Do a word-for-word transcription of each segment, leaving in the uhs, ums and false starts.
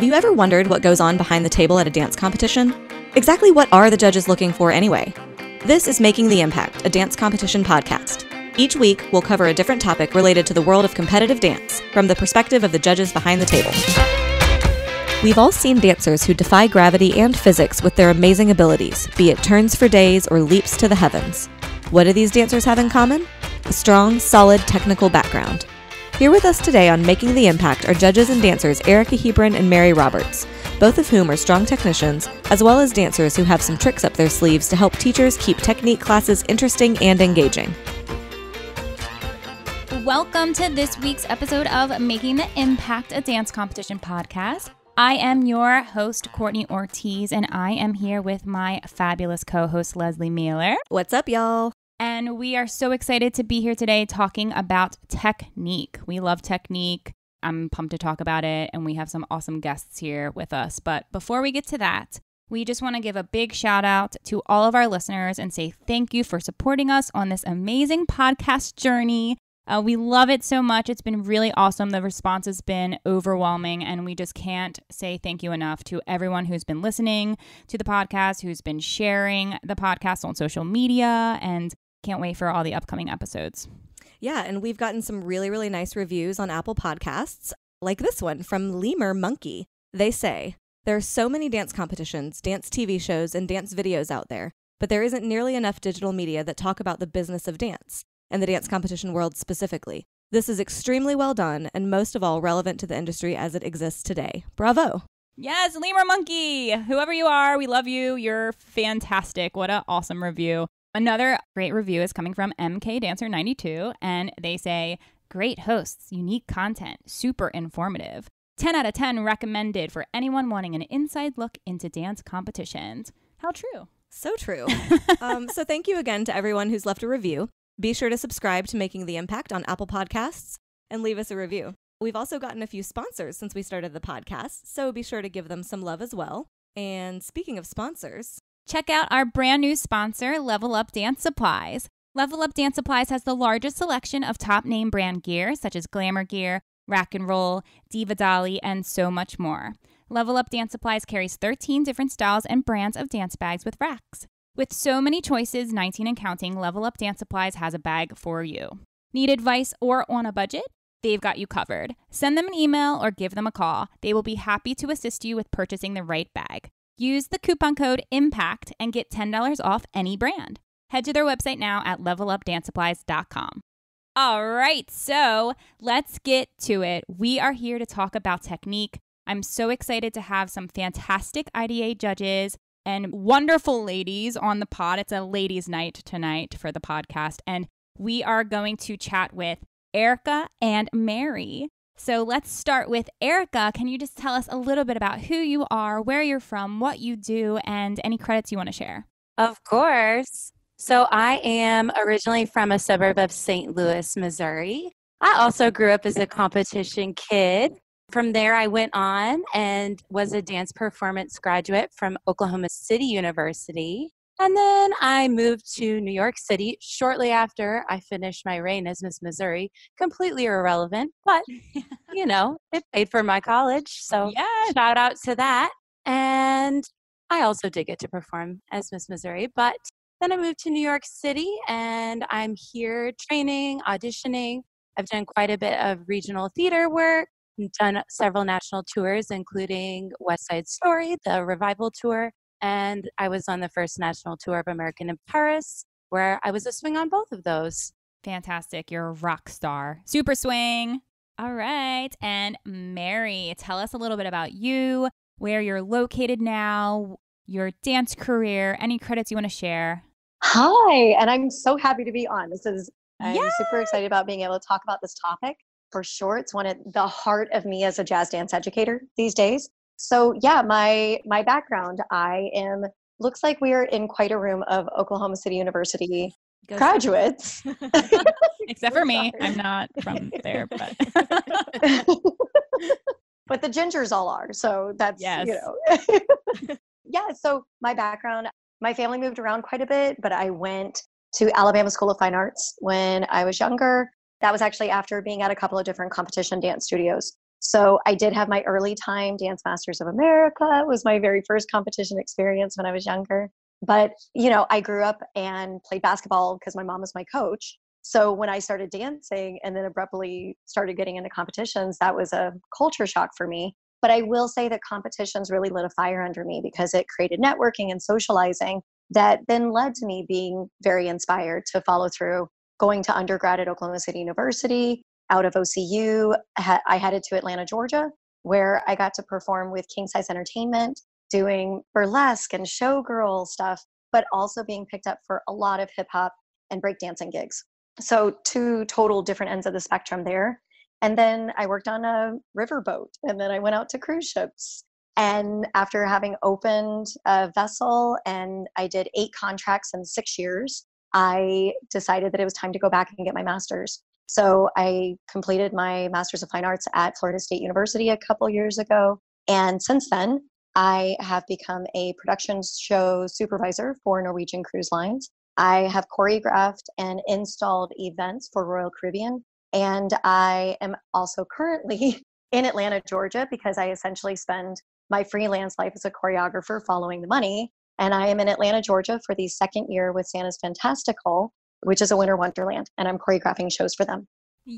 Have you ever wondered what goes on behind the table at a dance competition? Exactly what are the judges looking for anyway? This is Making the Impact, a dance competition podcast. Each week, we'll cover a different topic related to the world of competitive dance from the perspective of the judges behind the table. We've all seen dancers who defy gravity and physics with their amazing abilities, be it turns for days or leaps to the heavens. What do these dancers have in common? A strong, solid technical background. Here with us today on Making the Impact are judges and dancers Erika Hebron and Mary Roberts, both of whom are strong technicians, as well as dancers who have some tricks up their sleeves to help teachers keep technique classes interesting and engaging. Welcome to this week's episode of Making the Impact, a dance competition podcast. I am your host, Courtney Ortiz, and I am here with my fabulous co-host, Lesley Mealor. What's up, y'all? And we are so excited to be here today talking about technique. We love technique. I'm pumped to talk about it, and we have some awesome guests here with us. But before we get to that, we just want to give a big shout out to all of our listeners and say thank you for supporting us on this amazing podcast journey. Uh, we love it so much. It's been really awesome. The response has been overwhelming, and we just can't say thank you enough to everyone who's been listening to the podcast, who's been sharing the podcast on social media, and can't wait for all the upcoming episodes. Yeah, and we've gotten some really, really nice reviews on Apple Podcasts, like this one from Lemur Monkey. They say, there are so many dance competitions, dance T V shows, and dance videos out there, but there isn't nearly enough digital media that talk about the business of dance, and the dance competition world specifically. This is extremely well done, and most of all relevant to the industry as it exists today. Bravo! Yes, Lemur Monkey! Whoever you are, we love you. You're fantastic. What an awesome review. Another great review is coming from M K Dancer ninety-two, and they say, great hosts, unique content, super informative. ten out of ten recommended for anyone wanting an inside look into dance competitions. How true. So true. um, so thank you again to everyone who's left a review. Be sure to subscribe to Making the Impact on Apple Podcasts and leave us a review. We've also gotten a few sponsors since we started the podcast, so be sure to give them some love as well. And speaking of sponsors, check out our brand new sponsor, Level Up Dance Supplies. Level Up Dance Supplies has the largest selection of top name brand gear, such as Glamour Gear, Rack and Roll, Diva Dolly, and so much more. Level Up Dance Supplies carries thirteen different styles and brands of dance bags with racks. With so many choices, nineteen and counting, Level Up Dance Supplies has a bag for you. Need advice or on a budget? They've got you covered. Send them an email or give them a call. They will be happy to assist you with purchasing the right bag. Use the coupon code IMPACT and get ten dollars off any brand. Head to their website now at level up dance supplies dot com. All right, so let's get to it. We are here to talk about technique. I'm so excited to have some fantastic I D A judges and wonderful ladies on the pod. It's a ladies' night tonight for the podcast, and we are going to chat with Erika and Mary. So let's start with Erika. Can you just tell us a little bit about who you are, where you're from, what you do, and any credits you want to share? Of course. So I am originally from a suburb of Saint Louis, Missouri. I also grew up as a competition kid. From there, I went on and was a dance performance graduate from Oklahoma City University. And then I moved to New York City shortly after I finished my reign as Miss Missouri. Completely irrelevant, but, you know, it paid for my college. So yeah. Shout out to that. And I also did get to perform as Miss Missouri. But then I moved to New York City, and I'm here training, auditioning. I've done quite a bit of regional theater work. Done several national tours, including West Side Story, the Revival Tour, and I was on the first national tour of American in Paris, where I was a swing on both of those. Fantastic. You're a rock star. Super swing. All right. And Mary, tell us a little bit about you, where you're located now, your dance career, any credits you want to share. Hi, and I'm so happy to be on. This is, I'm Yay! super excited about being able to talk about this topic. For sure, it's one at the heart of me as a jazz dance educator these days. So yeah, my my background, I am, looks like we are in quite a room of Oklahoma City University Go graduates. Except for me, I'm not from there, but. But the gingers all are, so that's, yes. you know. Yeah, so my background, my family moved around quite a bit, but I went to Alabama School of Fine Arts when I was younger. That was actually after being at a couple of different competition dance studios. So I did have my early time Dance Masters of America. It was my very first competition experience when I was younger. But, you know, I grew up and played basketball because my mom was my coach. So when I started dancing and then abruptly started getting into competitions, that was a culture shock for me. But I will say that competitions really lit a fire under me because it created networking and socializing that then led to me being very inspired to follow through, going to undergrad at Oklahoma City University. Out of O C U, I headed to Atlanta, Georgia, where I got to perform with King Size Entertainment, doing burlesque and showgirl stuff, but also being picked up for a lot of hip hop and breakdancing gigs. So two total different ends of the spectrum there. And then I worked on a riverboat, and then I went out to cruise ships. And after having opened a vessel and I did eight contracts in six years, I decided that it was time to go back and get my master's. So I completed my Master's of Fine Arts at Florida State University a couple years ago. And since then, I have become a production show supervisor for Norwegian Cruise Lines. I have choreographed and installed events for Royal Caribbean. And I am also currently in Atlanta, Georgia, because I essentially spend my freelance life as a choreographer following the money. And I am in Atlanta, Georgia for the second year with Santa's Fantastical, which is a winter wonderland, and I'm choreographing shows for them.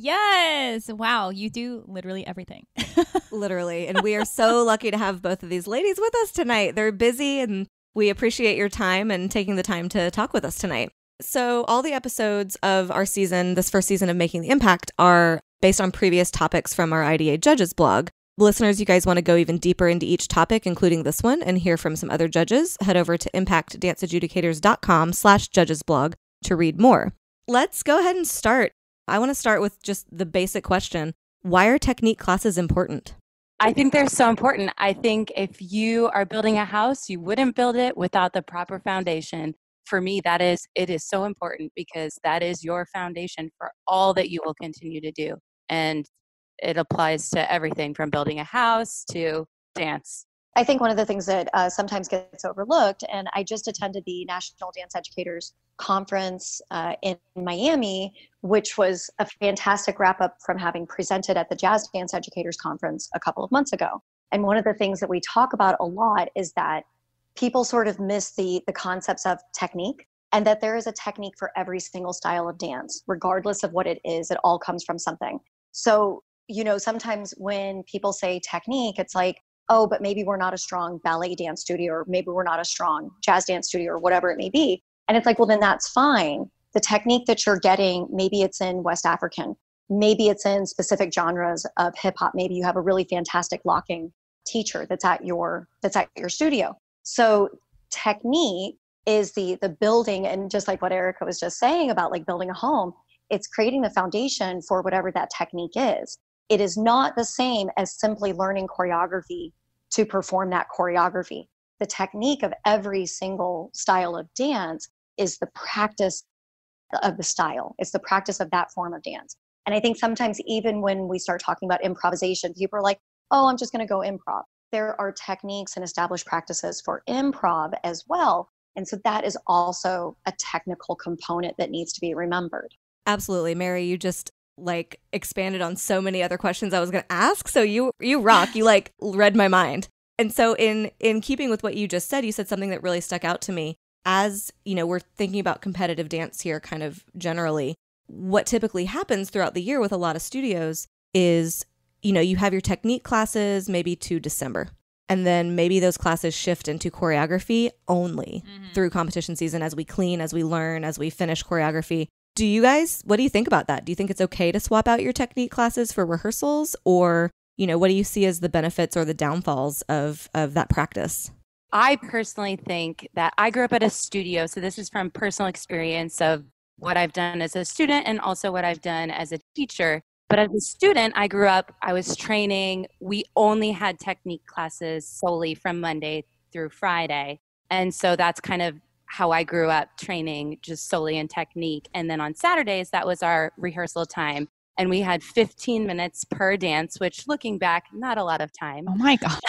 Yes. Wow. You do literally everything. Literally. And we are so lucky to have both of these ladies with us tonight. They're busy, and we appreciate your time and taking the time to talk with us tonight. So all the episodes of our season, this first season of Making the Impact, are based on previous topics from our I D A Judges blog. Listeners, you guys want to go even deeper into each topic, including this one, and hear from some other judges, head over to impactdanceadjudicators.com slash judges blog to read more. Let's go ahead and start. I want to start with just the basic question. Why are technique classes important? I think they're so important. I think if you are building a house, you wouldn't build it without the proper foundation. For me, that is, it is so important because that is your foundation for all that you will continue to do. And it applies to everything from building a house to dance. I think one of the things that uh, sometimes gets overlooked, and I just attended the National Dance Educators Conference uh, in Miami, which was a fantastic wrap up from having presented at the Jazz Dance Educators Conference a couple of months ago. And one of the things that we talk about a lot is that people sort of miss the, the concepts of technique, and that there is a technique for every single style of dance, regardless of what it is. It all comes from something. So, you know, sometimes when people say technique, it's like, oh, but maybe we're not a strong ballet dance studio, or maybe we're not a strong jazz dance studio, or whatever it may be. And it's like, well, then that's fine. The technique that you're getting, maybe it's in West African, maybe it's in specific genres of hip hop. Maybe you have a really fantastic locking teacher that's at your, that's at your studio. So technique is the, the building, and just like what Erika was just saying about like building a home, it's creating the foundation for whatever that technique is. It is not the same as simply learning choreography to perform that choreography. The technique of every single style of dance is the practice of the style. It's the practice of that form of dance. And I think sometimes even when we start talking about improvisation, people are like, oh, I'm just going to go improv. There are techniques and established practices for improv as well. And so that is also a technical component that needs to be remembered. Absolutely. Mary, you just like expanded on so many other questions I was going to ask. So you you rock. You like read my mind. And so in in keeping with what you just said, you said something that really stuck out to me. As, you know, we're thinking about competitive dance here kind of generally, what typically happens throughout the year with a lot of studios is, you know, you have your technique classes maybe to December. And then maybe those classes shift into choreography only mm-hmm. through competition season as we clean, as we learn, as we finish choreography. Do you guys, what do you think about that? Do you think it's okay to swap out your technique classes for rehearsals? Or, you know, what do you see as the benefits or the downfalls of, of that practice? I personally think that I grew up at a studio. So this is from personal experience of what I've done as a student and also what I've done as a teacher. But as a student, I grew up, I was training. We only had technique classes solely from Monday through Friday. And so that's kind of how I grew up training, just solely in technique. And then on Saturdays, that was our rehearsal time. And we had fifteen minutes per dance, which looking back, not a lot of time. Oh my God.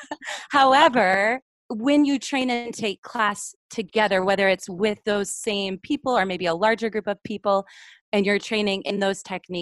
However, when you train and take class together, whether it's with those same people or maybe a larger group of people, and you're training in those techniques,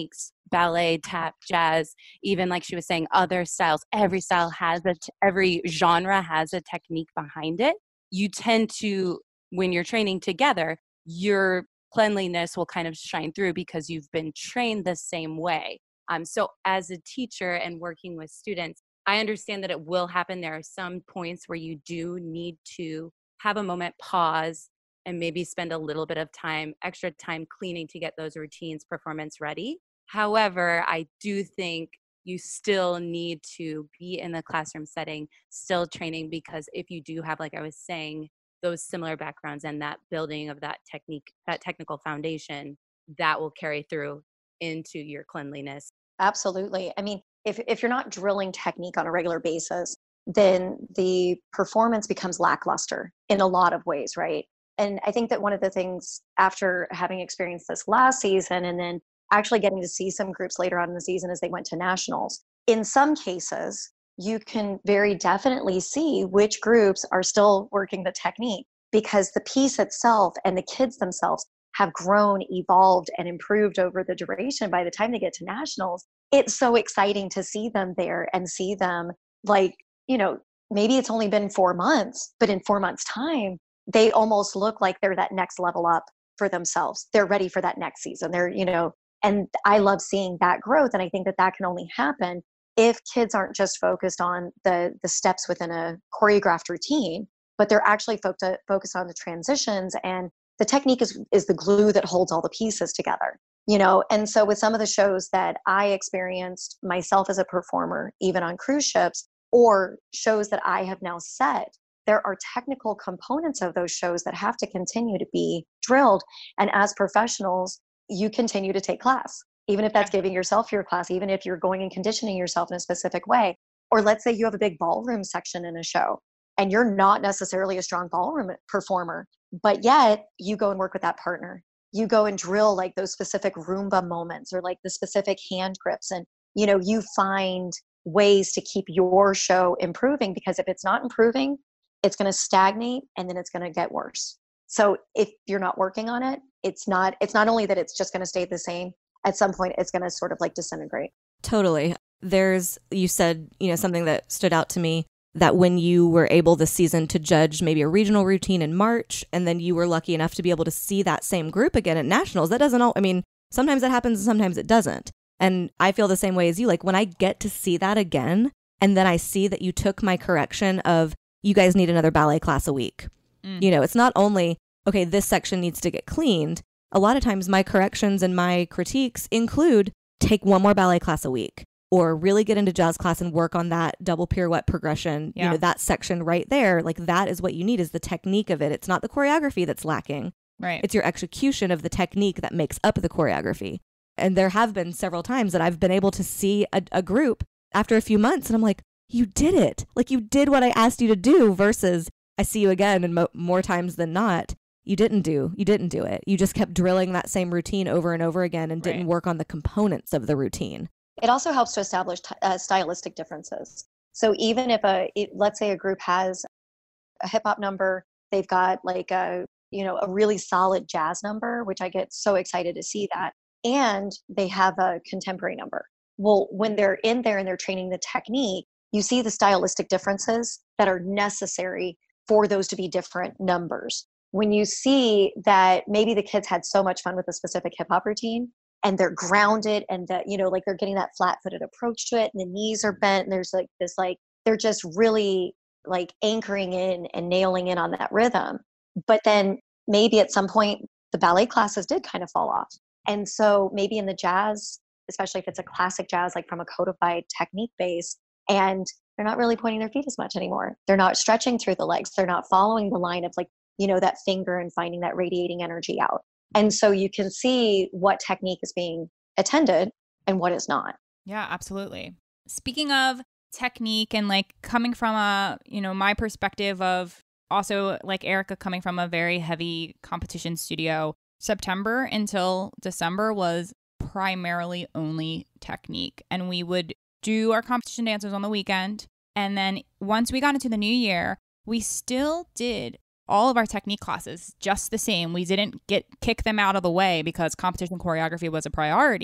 ballet, tap, jazz, even like she was saying, other styles. Every style has a, t- every genre has a technique behind it. You tend to, when you're training together, your cleanliness will kind of shine through because you've been trained the same way. Um, so as a teacher and working with students, I understand that it will happen. There are some points where you do need to have a moment, pause, and maybe spend a little bit of time, extra time cleaning to get those routines performance ready. However, I do think you still need to be in the classroom setting, still training, because if you do have, like I was saying, those similar backgrounds and that building of that technique, that technical foundation, that will carry through into your cleanliness. Absolutely. I mean, if, if you're not drilling technique on a regular basis, then the performance becomes lackluster in a lot of ways, right? And I think that one of the things after having experienced this last season and then actually getting to see some groups later on in the season as they went to nationals, in some cases, you can very definitely see which groups are still working the technique because the piece itself and the kids themselves have grown, evolved, and improved over the duration. By the time they get to nationals, it's so exciting to see them there and see them like, you know, maybe it's only been four months, but in four months' time, they almost look like they're that next level up for themselves. They're ready for that next season. They're, you know, and I love seeing that growth. And I think that that can only happen if kids aren't just focused on the the steps within a choreographed routine, but they're actually fo- to focus on the transitions, and the technique is is the glue that holds all the pieces together, you know. And so with some of the shows that I experienced myself as a performer, even on cruise ships, or shows that I have now set, there are technical components of those shows that have to continue to be drilled. And as professionals, you continue to take class, even if that's giving yourself your class, even if you're going and conditioning yourself in a specific way. Or let's say you have a big ballroom section in a show and you're not necessarily a strong ballroom performer, but yet you go and work with that partner. You go and drill like those specific Roomba moments or like the specific hand grips. And, you know, you find ways to keep your show improving, because if it's not improving, it's going to stagnate and then it's going to get worse. So if you're not working on it, it's not, it's not only that it's just going to stay the same, at some point it's going to sort of like disintegrate. Totally. There's, you said, you know, something that stood out to me, that when you were able this season to judge maybe a regional routine in March, and then you were lucky enough to be able to see that same group again at nationals, that doesn't all, I mean, sometimes that happens and sometimes it doesn't. And I feel the same way as you. Like when I get to see that again, and then I see that you took my correction of, you guys need another ballet class a week. Mm. You know, it's not only, okay, this section needs to get cleaned. A lot of times my corrections and my critiques include take one more ballet class a week, or really get into jazz class and work on that double pirouette progression. Yeah. You know, that section right there, like that is what you need, is the technique of it. It's not the choreography that's lacking. Right. It's your execution of the technique that makes up the choreography. And there have been several times that I've been able to see a, a group after a few months and I'm like, you did it. Like you did what I asked you to do, versus I see you again and mo- more times than not, you didn't do, you didn't do it. You just kept drilling that same routine over and over again and didn't right. work on the components of the routine. It also helps to establish t- uh, stylistic differences. So even if a, it, let's say a group has a hip hop number, they've got like a, you know, a really solid jazz number, which I get so excited to see that. And they have a contemporary number. Well, when they're in there and they're training the technique, you see the stylistic differences that are necessary for those to be different numbers. When you see that maybe the kids had so much fun with a specific hip hop routine and they're grounded and that, you know, like they're getting that flat footed approach to it and the knees are bent and there's like this, like, they're just really like anchoring in and nailing in on that rhythm. But then maybe at some point the ballet classes did kind of fall off. And so maybe in the jazz, especially if it's a classic jazz, like from a codified technique base, and they're not really pointing their feet as much anymore. They're not stretching through the legs. They're not following the line of like, you know, that finger and finding that radiating energy out. And so you can see what technique is being attended and what is not. Yeah, absolutely. Speaking of technique and like coming from a, you know, my perspective of also like Erika coming from a very heavy competition studio, September until December was primarily only technique. And we would do our competition dances on the weekend. And then once we got into the new year, we still did all of our technique classes just the same. We didn't get kick them out of the way because competition choreography was a priority.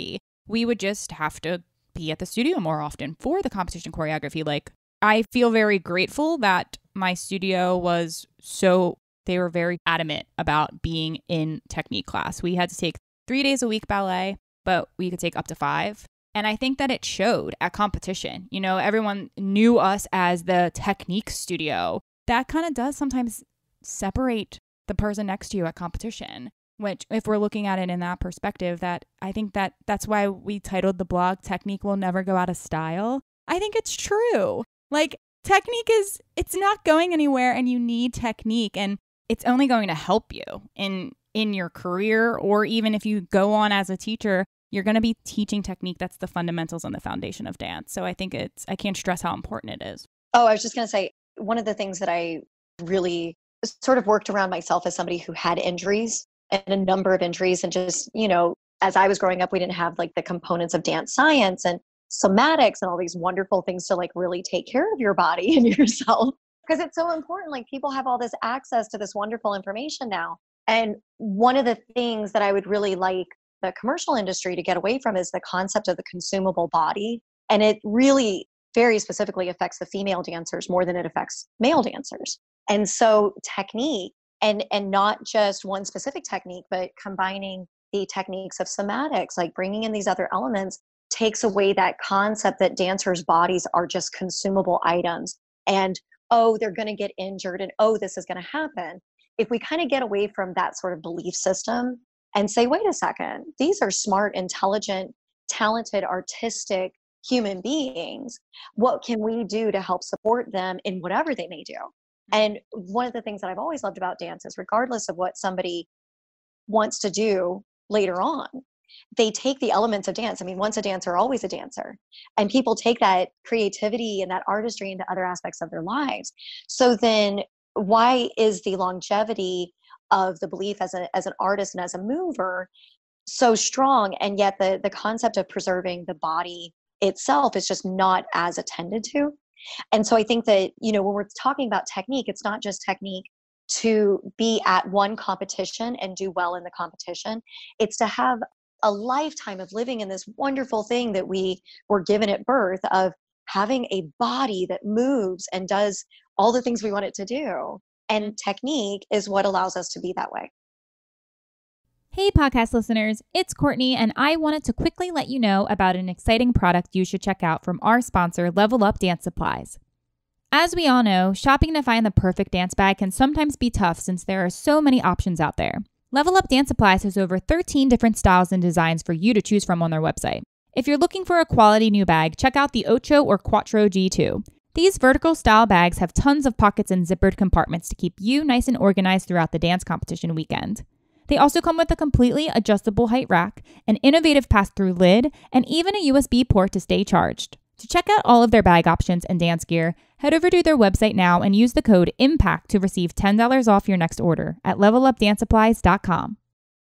we would just have to be at the studio more often for the competition choreography. Like, I feel very grateful that my studio was so, they were very adamant about being in technique class. We had to take three days a week ballet, but we could take up to five. And I think that it showed at competition. You know, everyone knew us as the technique studio. That kind of does sometimes separate the person next to you at competition, which if we're looking at it in that perspective, that I think that that's why we titled the blog, Technique Will Never Go Out of Style. I think it's true. Like, technique is, it's not going anywhere, and you need technique, and it's only going to help you in in your career, or even if you go on as a teacher, you're going to be teaching technique. That's the fundamentals and the foundation of dance. So I think it's, I can't stress how important it is. Oh, I was just going to say, one of the things that I really sort of worked around myself as somebody who had injuries and a number of injuries, and just, you know, as I was growing up, we didn't have like the components of dance science and somatics and all these wonderful things to like really take care of your body and yourself, because it's so important. Like, people have all this access to this wonderful information now. And one of the things that I would really like the commercial industry to get away from is the concept of the consumable body. And it really very specifically affects the female dancers more than it affects male dancers. And so technique, and and not just one specific technique, but combining the techniques of somatics, like bringing in these other elements, takes away that concept that dancers' bodies are just consumable items. And, oh, they're going to get injured, and, oh, this is going to happen. If we kind of get away from that sort of belief system and say, wait a second, these are smart, intelligent, talented, artistic human beings. What can we do to help support them in whatever they may do? And one of the things that I've always loved about dance is, regardless of what somebody wants to do later on, they take the elements of dance. I mean, once a dancer, always a dancer. And people take that creativity and that artistry into other aspects of their lives. So then why is the longevity of the belief as, a, as an artist and as a mover so strong, and yet the, the concept of preserving the body itself is just not as attended to? And so I think that, you know, when we're talking about technique, it's not just technique to be at one competition and do well in the competition. It's to have a lifetime of living in this wonderful thing that we were given at birth, of having a body that moves and does all the things we want it to do. And technique is what allows us to be that way. Hey, podcast listeners, it's Courtney, and I wanted to quickly let you know about an exciting product you should check out from our sponsor, Level Up Dance Supplies. As we all know, shopping to find the perfect dance bag can sometimes be tough since there are so many options out there. Level Up Dance Supplies has over thirteen different styles and designs for you to choose from on their website. If you're looking for a quality new bag, check out the Ocho or Quattro G two. These vertical style bags have tons of pockets and zippered compartments to keep you nice and organized throughout the dance competition weekend. They also come with a completely adjustable height rack, an innovative pass-through lid, and even a U S B port to stay charged. To check out all of their bag options and dance gear, head over to their website now and use the code IMPACT to receive ten dollars off your next order at level up dance supplies dot com.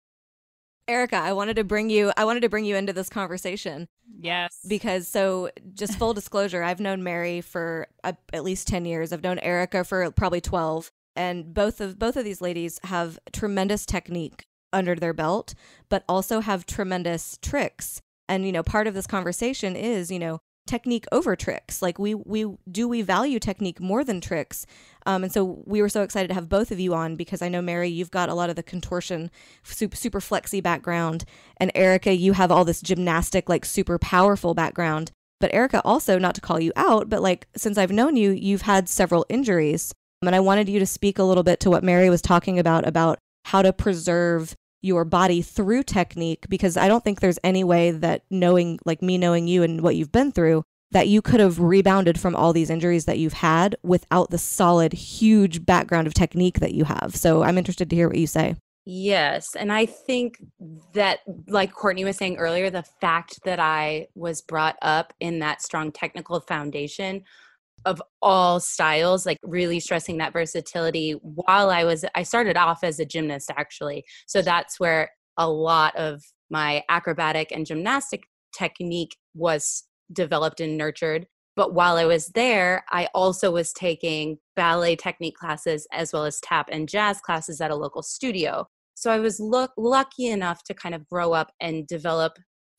Erika, I wanted to bring you I wanted to bring you into this conversation. Yes. Because, so just full disclosure, I've known Mary for uh, at least ten years. I've known Erika for probably twelve. And both of both of these ladies have tremendous technique under their belt, but also have tremendous tricks. And, you know, part of this conversation is, you know, technique over tricks. Like, we we do we value technique more than tricks. Um, and so we were so excited to have both of you on, because I know, Mary, you've got a lot of the contortion, super, super flexy background. And Erika, you have all this gymnastic, like super powerful background. But Erika, also, not to call you out, but like, since I've known you, you've had several injuries. And I wanted you to speak a little bit to what Mary was talking about, about how to preserve your body through technique, because I don't think there's any way that knowing, like me knowing you and what you've been through, that you could have rebounded from all these injuries that you've had without the solid, huge background of technique that you have. So I'm interested to hear what you say. Yes. And I think that, like Courtney was saying earlier, the fact that I was brought up in that strong technical foundation of all styles, like really stressing that versatility while I was, I started off as a gymnast, actually. So that's where a lot of my acrobatic and gymnastic technique was developed and nurtured. But while I was there, I also was taking ballet technique classes as well as tap and jazz classes at a local studio. So I was look, lucky enough to kind of grow up and develop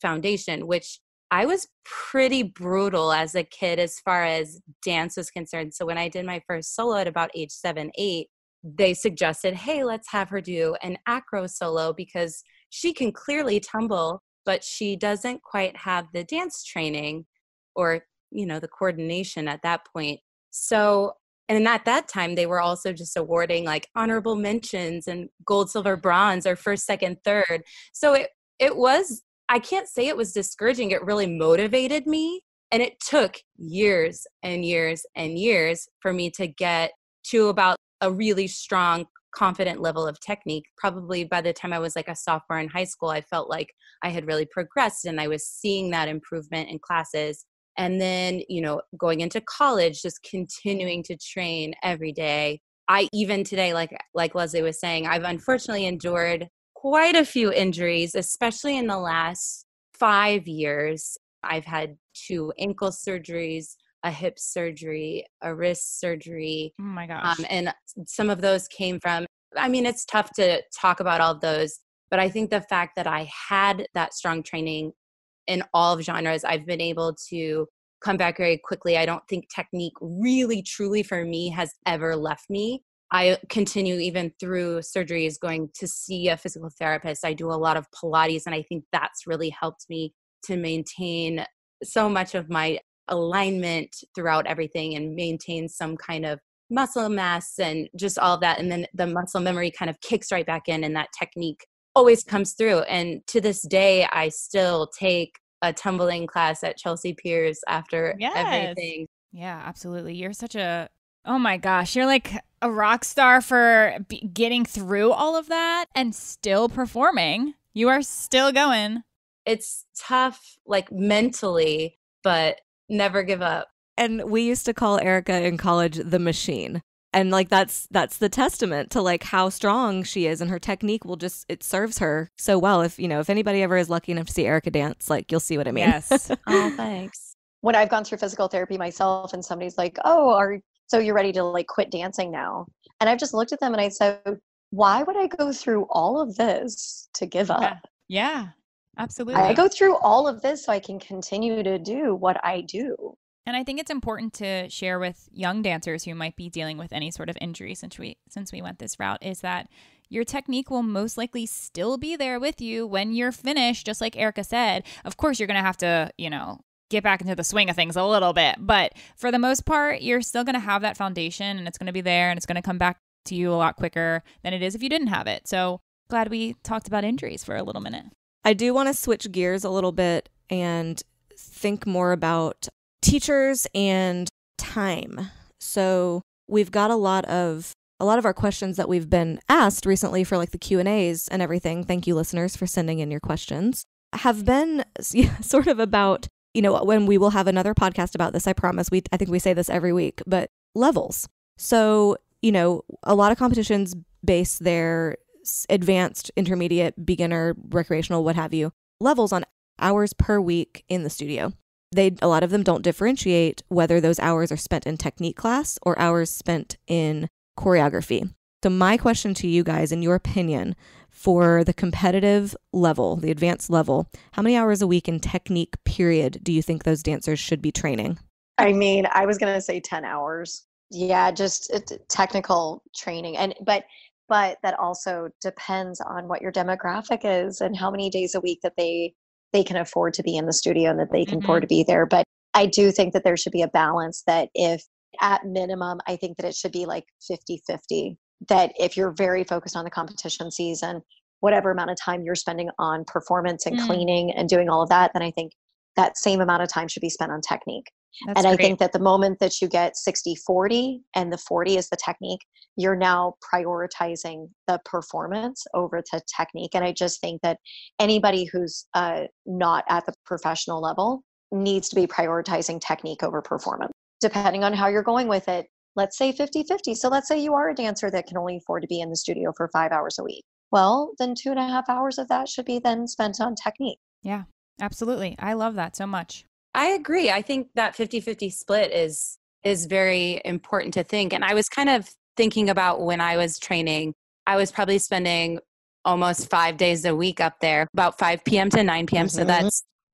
foundation, which I was pretty brutal as a kid as far as dance was concerned. So when I did my first solo at about age seven, eight, they suggested, hey, let's have her do an acro solo because she can clearly tumble, but she doesn't quite have the dance training or, you know, the coordination at that point. So, and at that time, they were also just awarding like honorable mentions and gold, silver, bronze, or first, second, third. So it it was, I can't say it was discouraging. It really motivated me. And it took years and years and years for me to get to about a really strong, confident level of technique. Probably by the time I was like a sophomore in high school, I felt like I had really progressed and I was seeing that improvement in classes. And then, you know, going into college, just continuing to train every day. I even today, like like Lesley was saying, I've unfortunately endured quite a few injuries, especially in the last five years. I've had two ankle surgeries, a hip surgery, a wrist surgery. Oh my gosh. Um, and some of those came from, I mean, it's tough to talk about all of those, but I think the fact that I had that strong training in all of genres, I've been able to come back very quickly. I don't think technique really, truly for me has ever left me. I continue even through surgeries going to see a physical therapist. I do a lot of Pilates, and I think that's really helped me to maintain so much of my alignment throughout everything and maintain some kind of muscle mass and just all of that. And then the muscle memory kind of kicks right back in, and that technique always comes through. And to this day, I still take a tumbling class at Chelsea Piers after Yes. everything. Yeah, absolutely. You're such a, oh my gosh, you're like a rock star for b- getting through all of that and still performing. You are still going. It's tough, like mentally, but never give up. And we used to call Erika in college the machine. And like that's that's the testament to like how strong she is, and her technique will just, it serves her so well. If you know, if anybody ever is lucky enough to see Erika dance, like you'll see what I mean. Yes. Oh, thanks. When I've gone through physical therapy myself and somebody's like, oh, are so you're ready to like quit dancing now? And I've just looked at them and I said, why would I go through all of this to give up? Yeah, yeah, absolutely. I go through all of this so I can continue to do what I do. And I think it's important to share with young dancers who might be dealing with any sort of injury since we since we went this route is that your technique will most likely still be there with you when you're finished, just like Erika said. Of course, you're going to have to, you know, get back into the swing of things a little bit. But for the most part, you're still going to have that foundation, and it's going to be there, and it's going to come back to you a lot quicker than it is if you didn't have it. So glad we talked about injuries for a little minute. I do want to switch gears a little bit and think more about teachers and time. So we've got a lot of a lot of our questions that we've been asked recently for like the Q and A's and everything. Thank you, listeners, for sending in your questions. Have been sort of about, you know, when we will have another podcast about this, I promise. We I think we say this every week, but levels. So, you know, a lot of competitions base their advanced, intermediate, beginner, recreational, what have you, levels on hours per week in the studio. They, a lot of them don't differentiate whether those hours are spent in technique class or hours spent in choreography. So my question to you guys, in your opinion, for the competitive level, the advanced level, how many hours a week in technique period do you think those dancers should be training? I mean, I was going to say ten hours. Yeah, just uh, technical training. And, but, but that also depends on what your demographic is and how many days a week that they they can afford to be in the studio and that they can mm-hmm. afford to be there. But I do think that there should be a balance that if at minimum, I think that it should be like fifty-fifty, that if you're very focused on the competition season, whatever amount of time you're spending on performance and mm. cleaning and doing all of that, then I think that same amount of time should be spent on technique. That's and great. I think that the moment that you get sixty forty and the forty is the technique, you're now prioritizing the performance over the technique. And I just think that anybody who's uh, not at the professional level needs to be prioritizing technique over performance, depending on how you're going with it. Let's say fifty-fifty. So let's say you are a dancer that can only afford to be in the studio for five hours a week. Well, then two and a half hours of that should be then spent on technique. Yeah, absolutely. I love that so much. I agree. I think that fifty-fifty split is is very important to think. And I was kind of thinking about when I was training, I was probably spending almost five days a week up there, about five p.m. to nine p.m. Mm-hmm. So that's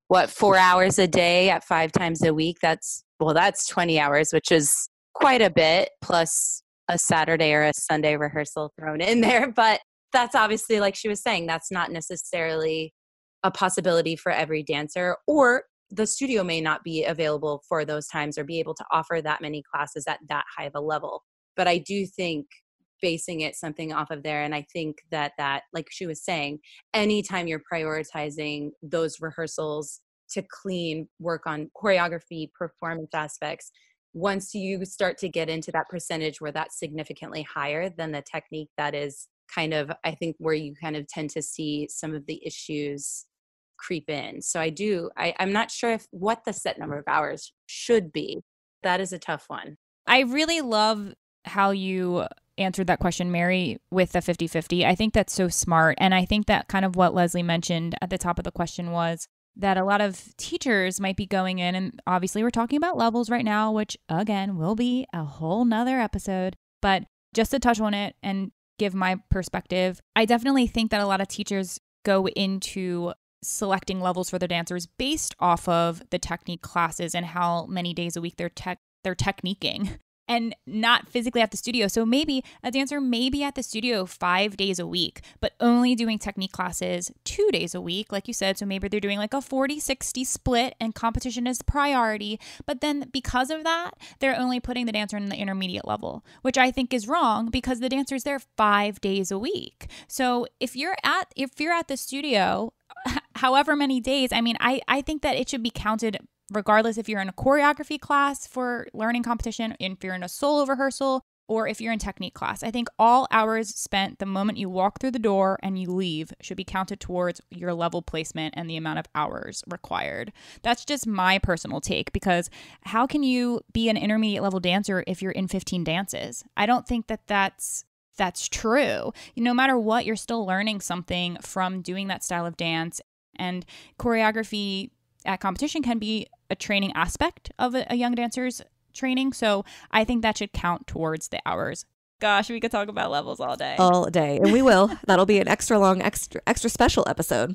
what, four hours a day at five times a week. That's, well, that's twenty hours, which is quite a bit, plus a Saturday or a Sunday rehearsal thrown in there. But that's obviously, like she was saying, that's not necessarily a possibility for every dancer, or the studio may not be available for those times or be able to offer that many classes at that high of a level. But I do think basing it something off of there, and I think that that, like she was saying, anytime you're prioritizing those rehearsals to clean, work on choreography, performance aspects, once you start to get into that percentage where that's significantly higher than the technique, that is kind of, I think, where you kind of tend to see some of the issues creep in. So I do, I, I'm not sure if what the set number of hours should be. That is a tough one. I really love how you answered that question, Mary, with the fifty-fifty. I think that's so smart. And I think that kind of what Lesley mentioned at the top of the question was that a lot of teachers might be going in, and obviously we're talking about levels right now, which again will be a whole nother episode. But just to touch on it and give my perspective, I definitely think that a lot of teachers go into selecting levels for their dancers based off of the technique classes and how many days a week they're tech they're techniquing, and not physically at the studio. So maybe a dancer may be at the studio five days a week, but only doing technique classes two days a week, like you said. So maybe they're doing like a forty sixty split and competition is priority. But then because of that, they're only putting the dancer in the intermediate level, which I think is wrong because the dancer's there five days a week. So if you're at, if you're at the studio, however many days, I mean, I, I think that it should be counted regardless if you're in a choreography class for learning competition, if you're in a solo rehearsal, or if you're in technique class. I think all hours spent the moment you walk through the door and you leave should be counted towards your level placement and the amount of hours required. That's just my personal take, because how can you be an intermediate level dancer if you're in fifteen dances? I don't think that that's that's true. No matter what, you're still learning something from doing that style of dance, and choreography at competition can be a training aspect of a, a young dancer's training. So I think that should count towards the hours. Gosh, we could talk about levels all day. All day. And we will. That'll be an extra long, extra, extra special episode.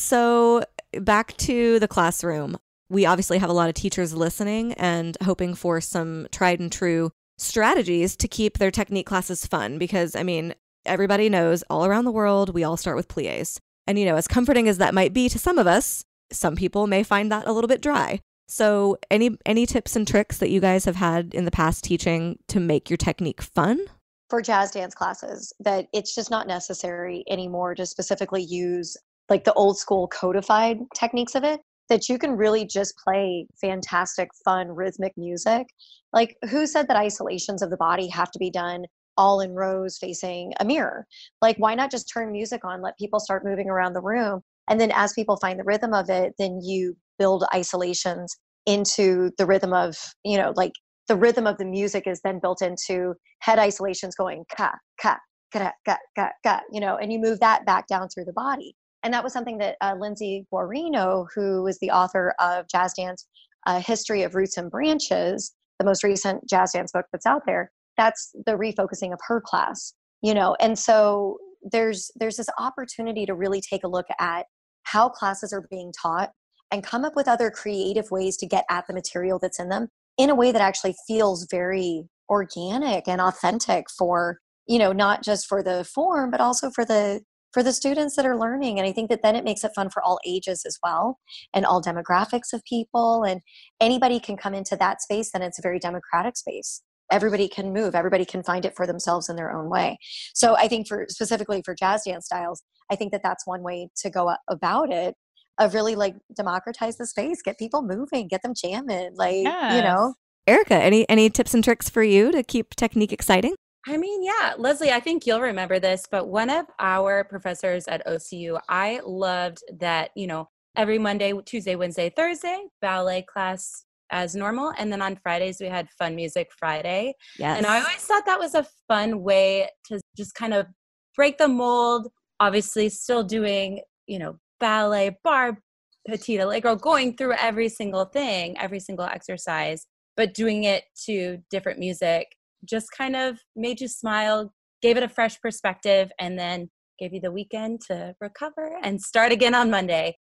So back to the classroom. We obviously have a lot of teachers listening and hoping for some tried and true strategies to keep their technique classes fun. Because, I mean, everybody knows all around the world, we all start with pliés. And, you know, as comforting as that might be to some of us, some people may find that a little bit dry. So any any tips and tricks that you guys have had in the past teaching to make your technique fun? For jazz dance classes, that it's just not necessary anymore to specifically use like the old school codified techniques of it, that you can really just play fantastic, fun, rhythmic music. Like, who said that isolations of the body have to be done all in rows facing a mirror? Like, why not just turn music on, let people start moving around the room? And then as people find the rhythm of it, then you build isolations into the rhythm of, you know, like the rhythm of the music is then built into head isolations going ka, ka, ka, ka, ka, ka, you know, and you move that back down through the body. And that was something that uh, Lindsay Guarino, who is the author of Jazz Dance, uh, History of Roots and Branches, the most recent jazz dance book that's out there, that's the refocusing of her class, you know. And so there's there's this opportunity to really take a look at how classes are being taught and come up with other creative ways to get at the material that's in them in a way that actually feels very organic and authentic for, you know, not just for the form, but also for the for the students that are learning. And I think that then it makes it fun for all ages as well, and all demographics of people, and anybody can come into that space. Then it's a very democratic space. Everybody can move, everybody can find it for themselves in their own way. So I think for specifically for jazz dance styles, I think that that's one way to go about it, of really like democratize the space, get people moving, get them jamming, like, yes. You know. Erika, any any tips and tricks for you to keep technique exciting? I mean, yeah, Lesley, I think you'll remember this, but one of our professors at O C U, I loved that, you know, every Monday, Tuesday, Wednesday, Thursday, ballet class as normal. And then on Fridays, we had Fun Music Friday. Yes. And I always thought that was a fun way to just kind of break the mold. Obviously, still doing, you know, ballet, bar, petit allegro, going through every single thing, every single exercise, but doing it to different music just kind of made you smile, gave it a fresh perspective, and then gave you the weekend to recover and start again on Monday.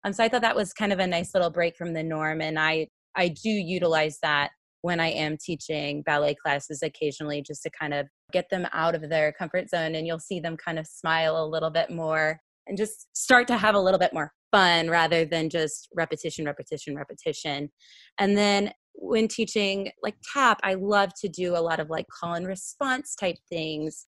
Um, so I thought that was kind of a nice little break from the norm. And I, I do utilize that when I am teaching ballet classes occasionally, just to kind of get them out of their comfort zone. And you'll see them kind of smile a little bit more and just start to have a little bit more fun rather than just repetition, repetition, repetition. And then when teaching like tap, I love to do a lot of like call and response type things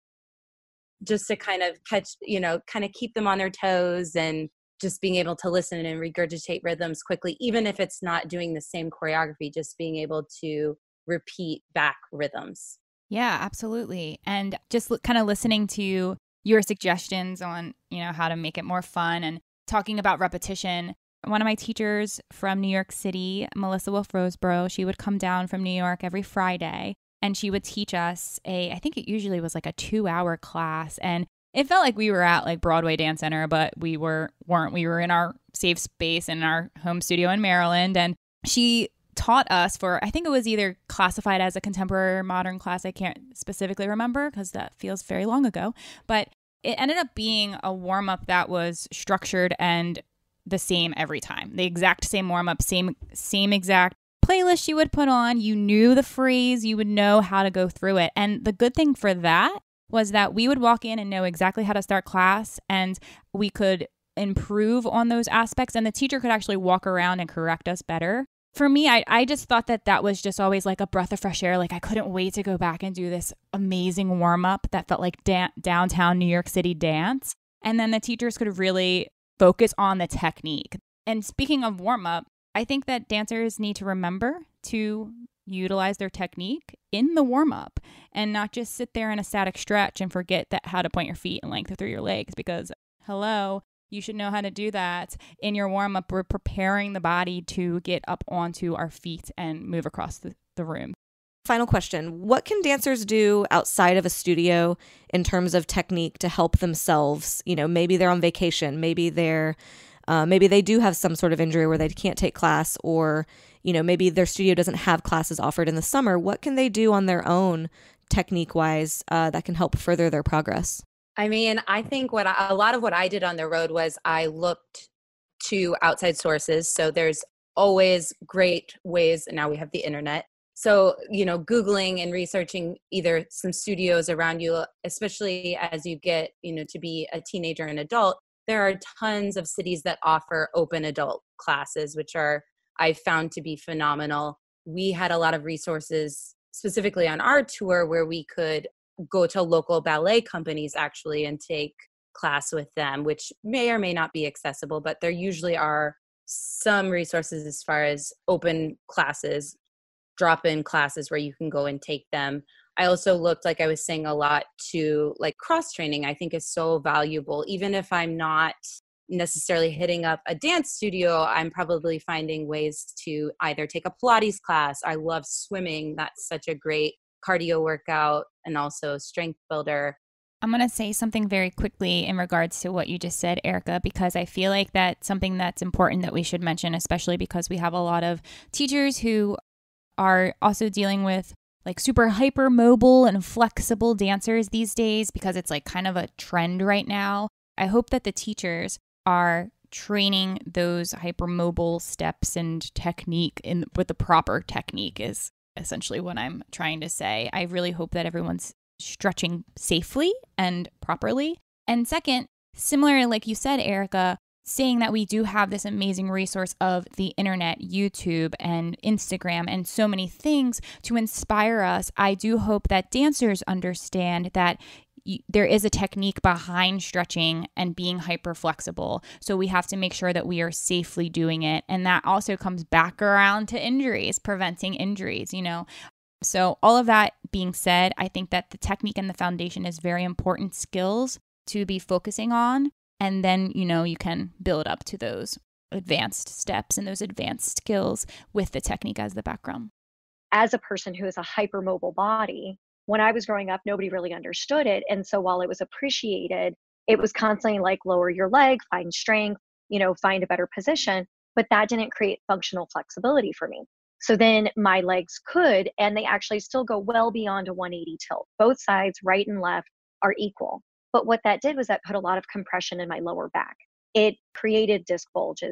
just to kind of catch, you know, kind of keep them on their toes and just being able to listen and regurgitate rhythms quickly, even if it's not doing the same choreography, just being able to repeat back rhythms. Yeah, absolutely. And just l- kind of listening to your suggestions on, you know, how to make it more fun and talking about repetition. One of my teachers from New York City, Melissa Wolf-Roseborough, she would come down from New York every Friday and she would teach us a, I think it usually was like a two hour class. And it felt like we were at like Broadway Dance Center, but we were, weren't. We were in our safe space in our home studio in Maryland. And she taught us for, I think it was either classified as a contemporary or modern class. I can't specifically remember because that feels very long ago. But it ended up being a warm-up that was structured and the same every time. The exact same warm-up, same same exact playlist you would put on. You knew the phrase. You would know how to go through it. And the good thing for that was that we would walk in and know exactly how to start class, and we could improve on those aspects, and the teacher could actually walk around and correct us better. For me, I, I just thought that that was just always like a breath of fresh air. Like I couldn't wait to go back and do this amazing warm-up that felt like da- downtown New York City dance. And then the teachers could really focus on the technique. And speaking of warm-up, I think that dancers need to remember to utilize their technique in the warm-up and not just sit there in a static stretch and forget that how to point your feet and length through your legs, because hello, you should know how to do that in your warm-up. We're preparing the body to get up onto our feet and move across the, the room. Final question. What can dancers do outside of a studio in terms of technique to help themselves? You know, maybe they're on vacation, maybe they're Uh, maybe they do have some sort of injury where they can't take class, or, you know, maybe their studio doesn't have classes offered in the summer. What can they do on their own technique-wise uh, that can help further their progress? I mean, I think what I, a lot of what I did on the road was I looked to outside sources. So there's always great ways. Now we have the internet. So, you know, Googling and researching either some studios around you, especially as you get, you know, to be a teenager and adult, there are tons of cities that offer open adult classes, which are, I found to be phenomenal. We had a lot of resources specifically on our tour where we could go to local ballet companies actually and take class with them, which may or may not be accessible, but there usually are some resources as far as open classes, drop-in classes where you can go and take them. I also looked, like I was saying, a lot to like cross training. I think is so valuable. Even if I'm not necessarily hitting up a dance studio, I'm probably finding ways to either take a Pilates class. I love swimming. That's such a great cardio workout and also strength builder. I'm going to say something very quickly in regards to what you just said, Erika, because I feel like that's something that's important that we should mention, especially because we have a lot of teachers who are also dealing with like super hyper mobile and flexible dancers these days, because it's like kind of a trend right now. I hope that the teachers are training those hyper mobile steps and technique in with the proper technique is essentially what I'm trying to say. I really hope that everyone's stretching safely and properly. And second, similar, like you said, Erika, saying that we do have this amazing resource of the internet, YouTube and Instagram and so many things to inspire us. I do hope that dancers understand that y- there is a technique behind stretching and being hyper flexible. So we have to make sure that we are safely doing it. And that also comes back around to injuries, preventing injuries, you know. So all of that being said, I think that the technique and the foundation is very important skills to be focusing on. And then, you know, you can build up to those advanced steps and those advanced skills with the technique as the background. As a person who has a hypermobile body, when I was growing up, nobody really understood it. And so while it was appreciated, it was constantly like lower your leg, find strength, you know, find a better position. But that didn't create functional flexibility for me. So then my legs could, and they actually still go well beyond a one eighty tilt. Both sides, right and left, are equal. But what that did was that put a lot of compression in my lower back. It created disc bulges. It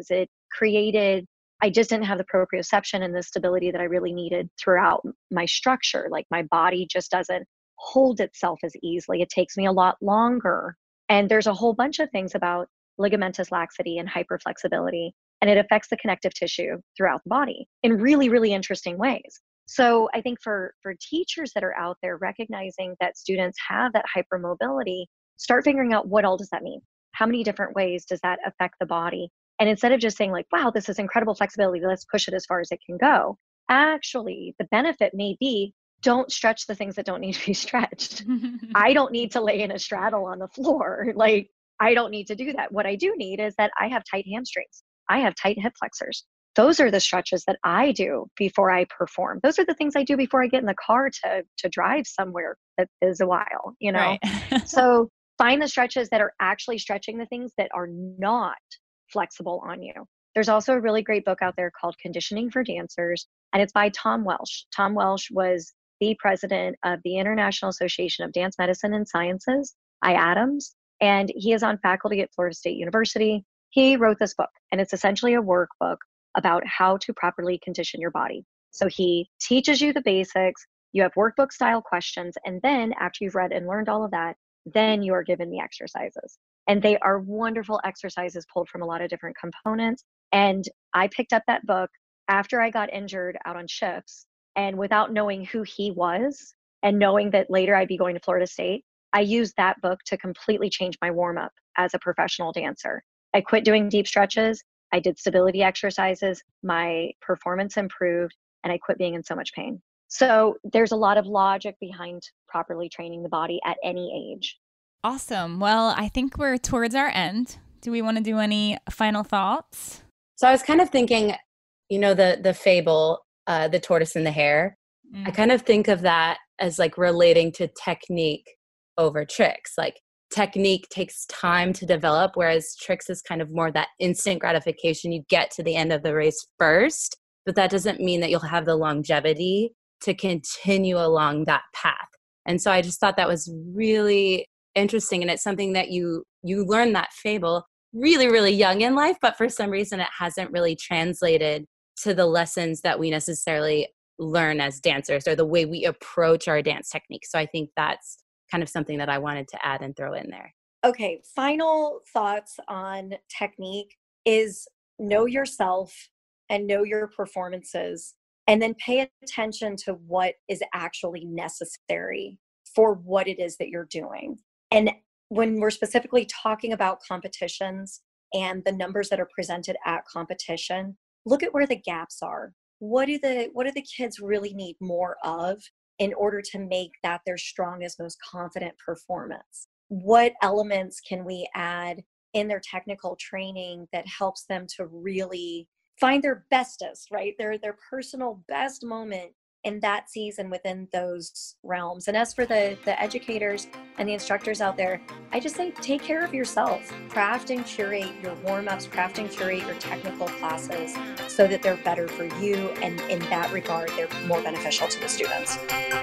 created, I just didn't have the proprioception and the stability that I really needed throughout my structure. Like my body just doesn't hold itself as easily. It takes me a lot longer. And there's a whole bunch of things about ligamentous laxity and hyperflexibility, and it affects the connective tissue throughout the body in really, really interesting ways. So I think for, for teachers that are out there recognizing that students have that hypermobility, start figuring out what all does that mean? How many different ways does that affect the body? And instead of just saying like, wow, this is incredible flexibility, let's push it as far as it can go. Actually, the benefit may be don't stretch the things that don't need to be stretched. I don't need to lay in a straddle on the floor. Like, I don't need to do that. What I do need is that I have tight hamstrings. I have tight hip flexors. Those are the stretches that I do before I perform. Those are the things I do before I get in the car to, to drive somewhere that is a while, you know? Right. So find the stretches that are actually stretching the things that are not flexible on you. There's also a really great book out there called Conditioning for Dancers, and it's by Tom Welsh. Tom Welsh was the president of the International Association of Dance Medicine and Sciences, I ADAMS, and he is on faculty at Florida State University. He wrote this book, and it's essentially a workbook about how to properly condition your body. So he teaches you the basics, you have workbook style questions, and then after you've read and learned all of that, then you are given the exercises. And they are wonderful exercises pulled from a lot of different components. And I picked up that book after I got injured out on shifts, and without knowing who he was and knowing that later I'd be going to Florida State, I used that book to completely change my warm-up as a professional dancer. I quit doing deep stretches. I did stability exercises. My performance improved, and I quit being in so much pain. So there's a lot of logic behind properly training the body at any age. Awesome. Well, I think we're towards our end. Do we want to do any final thoughts? So I was kind of thinking, you know, the the fable, uh, the tortoise and the hare. Mm. I kind of think of that as like relating to technique over tricks. Like technique takes time to develop, whereas tricks is kind of more that instant gratification. You get to the end of the race first, but that doesn't mean that you'll have the longevity to continue along that path. And so I just thought that was really interesting. And it's something that you you learn that fable really, really young in life, but for some reason it hasn't really translated to the lessons that we necessarily learn as dancers or the way we approach our dance technique. So I think that's kind of something that I wanted to add and throw in there. Okay, final thoughts on technique is know yourself and know your performances, and then pay attention to what is actually necessary for what it is that you're doing. And when we're specifically talking about competitions and the numbers that are presented at competition, look at where the gaps are. What do the what do the kids really need more of in order to make that their strongest, most confident performance? What elements can we add in their technical training that helps them to really find their bestest, right? Their their personal best moment in that season within those realms. And as for the, the educators and the instructors out there, I just say take care of yourself. Craft and curate your warm-ups, craft and curate your technical classes so that they're better for you. And in that regard, they're more beneficial to the students.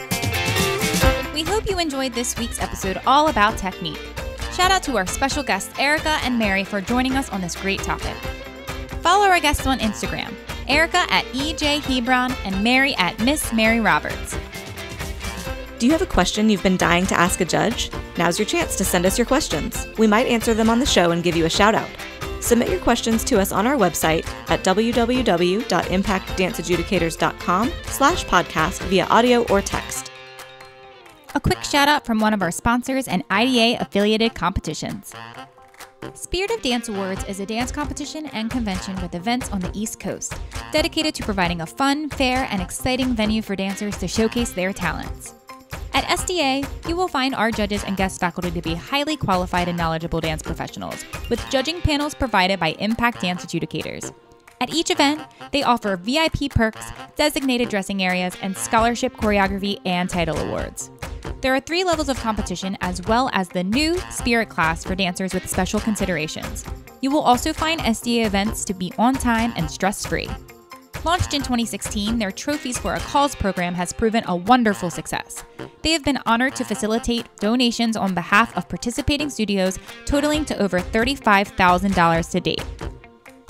We hope you enjoyed this week's episode all about technique. Shout out to our special guests, Erika and Mary, for joining us on this great topic. Follow our guests on Instagram, Erika at E J Hebron and Mary at Miss Mary Roberts. Do you have a question you've been dying to ask a judge? Now's your chance to send us your questions. We might answer them on the show and give you a shout out. Submit your questions to us on our website at w w w dot impact dance adjudicators dot com slash podcast via audio or text. A quick shout out from one of our sponsors and I D A affiliated competitions. Spirit of Dance Awards is a dance competition and convention with events on the East Coast, dedicated to providing a fun, fair, and exciting venue for dancers to showcase their talents. At S D A, you will find our judges and guest faculty to be highly qualified and knowledgeable dance professionals, with judging panels provided by Impact Dance Adjudicators. At each event, they offer V I P perks, designated dressing areas, and scholarship choreography and title awards. There are three levels of competition, as well as the new Spirit class for dancers with special considerations. You will also find S D A events to be on time and stress-free. Launched in twenty sixteen, their Trophies for a Cause program has proven a wonderful success. They have been honored to facilitate donations on behalf of participating studios, totaling to over thirty-five thousand dollars to date.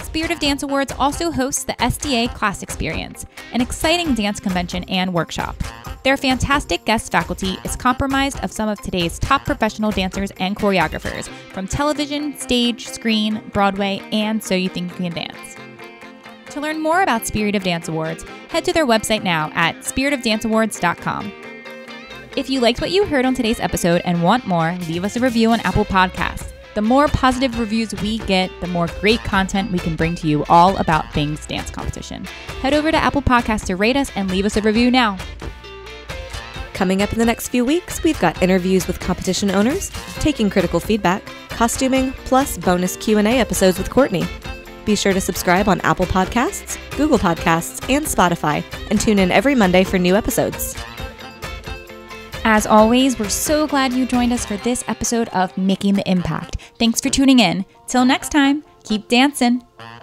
Spirit of Dance Awards also hosts the S D A Class Experience, an exciting dance convention and workshop. Their fantastic guest faculty is comprised of some of today's top professional dancers and choreographers from television, stage, screen, Broadway, and So You Think You Can Dance. To learn more about Spirit of Dance Awards, head to their website now at spirit of dance awards dot com. If you liked what you heard on today's episode and want more, leave us a review on Apple Podcasts. The more positive reviews we get, the more great content we can bring to you all about things dance competition. Head over to Apple Podcasts to rate us and leave us a review now. Coming up in the next few weeks, we've got interviews with competition owners, taking critical feedback, costuming, plus bonus Q and A episodes with Courtney. Be sure to subscribe on Apple Podcasts, Google Podcasts, and Spotify, and tune in every Monday for new episodes. As always, we're so glad you joined us for this episode of Making the Impact. Thanks for tuning in. Till next time, keep dancing.